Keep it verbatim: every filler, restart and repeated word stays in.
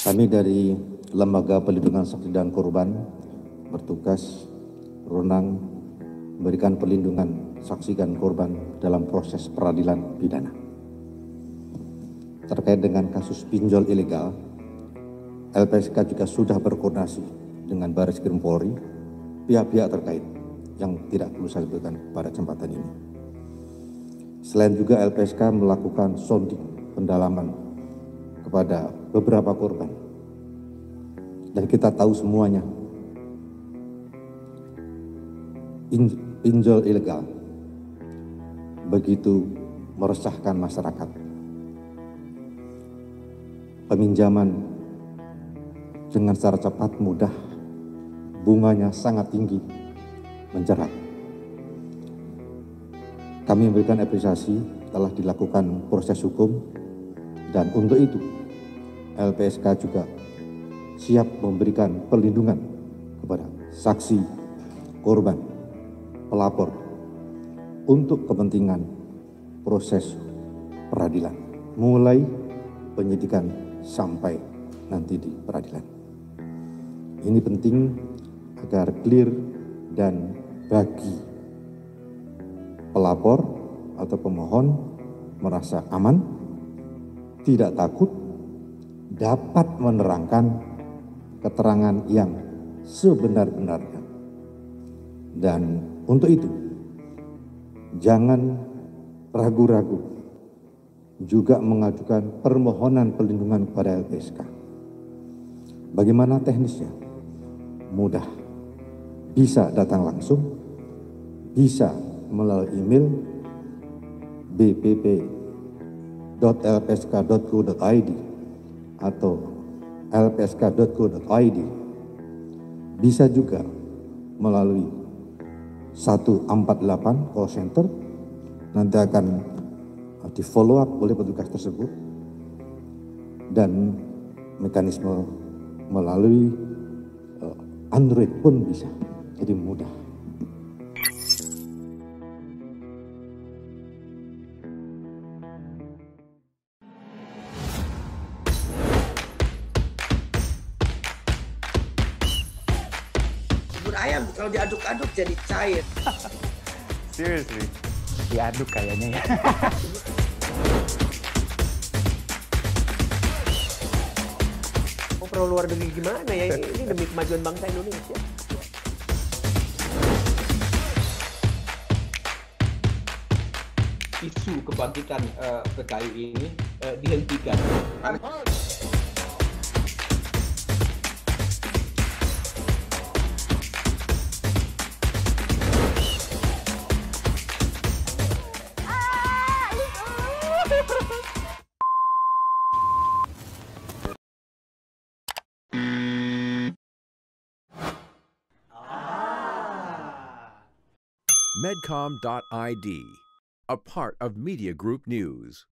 Kami dari Lembaga Perlindungan Saksi dan Korban bertugas berwenang memberikan perlindungan saksi dan korban dalam proses peradilan pidana. Terkait dengan kasus pinjol ilegal, L P S K juga sudah berkoordinasi dengan Bareskrim Polri, pihak-pihak terkait yang tidak perlu saya sebutkan pada kesempatan ini. Selain juga L P S K melakukan sounding pendalaman kepada beberapa korban. Dan kita tahu semuanya, pinjol ilegal begitu meresahkan masyarakat. Peminjaman dengan secara cepat, mudah, bunganya sangat tinggi, menjerat. Kami memberikan apresiasi telah dilakukan proses hukum, dan untuk itu L P S K juga siap memberikan perlindungan kepada saksi, korban, pelapor untuk kepentingan proses peradilan, mulai penyidikan sampai nanti di peradilan. Ini penting agar clear dan bagi pelapor atau pemohon merasa aman, tidak takut, dapat menerangkan keterangan yang sebenar-benarnya. Dan untuk itu, jangan ragu-ragu juga mengajukan permohonan perlindungan kepada L P S K. Bagaimana teknisnya? Mudah. Bisa datang langsung, bisa melalui email b p p dot l p s k dot go dot i d atau l p s k dot go dot i d. Bisa juga melalui satu empat delapan call center, nanti akan di follow up oleh petugas tersebut, dan mekanisme melalui uh, Android pun bisa, jadi mudah. Bubur ayam kalau diaduk-aduk jadi cair. Seriously, diaduk kayaknya ya. Mau perlu luar negeri gimana ya? Ini demi kemajuan bangsa Indonesia. Isu kebangkitan uh, P K I ini uh, dihentikan. Medcom dot I D, a part of Media Group News.